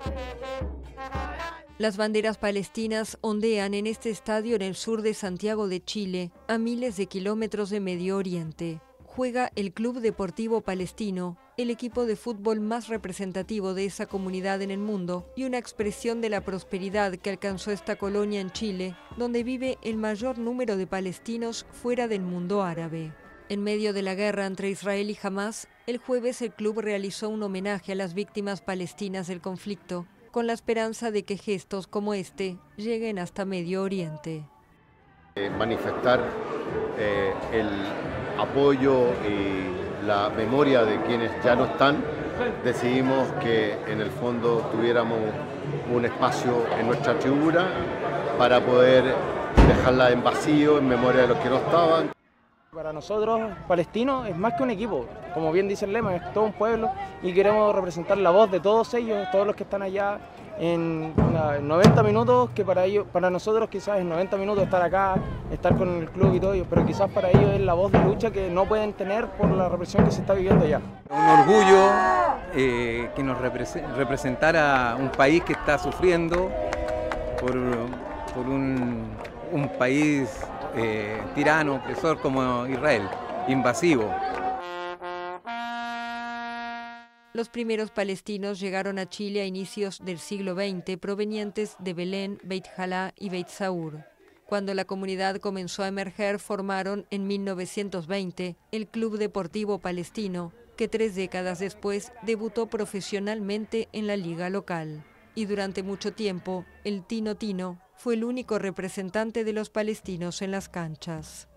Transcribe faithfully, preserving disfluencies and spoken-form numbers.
Las banderas palestinas ondean en este estadio en el sur de Santiago de Chile, a miles de kilómetros de Medio Oriente. Juega el Club Deportivo Palestino, el equipo de fútbol más representativo de esa comunidad en el mundo y una expresión de la prosperidad que alcanzó esta colonia en Chile, donde vive el mayor número de palestinos fuera del mundo árabe. En medio de la guerra entre Israel y Hamás, el jueves el club realizó un homenaje a las víctimas palestinas del conflicto, con la esperanza de que gestos como este lleguen hasta Medio Oriente. Eh, manifestar eh, el apoyo y la memoria de quienes ya no están, decidimos que en el fondo tuviéramos un espacio en nuestra tribuna para poder dejarla en vacío, en memoria de los que no estaban. Para nosotros, palestinos, es más que un equipo, como bien dice el lema, es todo un pueblo y queremos representar la voz de todos ellos, todos los que están allá en noventa minutos, que para ellos, para nosotros quizás es noventa minutos estar acá, estar con el club y todo ello, pero quizás para ellos es la voz de lucha que no pueden tener por la represión que se está viviendo allá. Un orgullo eh, que nos representara un país que está sufriendo por, por un, un país Eh, tirano, opresor como Israel, invasivo. Los primeros palestinos llegaron a Chile a inicios del siglo veinte, provenientes de Belén, Beit Jalá y Beit Saúr. Cuando la comunidad comenzó a emerger, formaron en mil novecientos veinte el Club Deportivo Palestino, que tres décadas después debutó profesionalmente en la liga local. Y durante mucho tiempo, el Tino Tino fue el único representante de los palestinos en las canchas.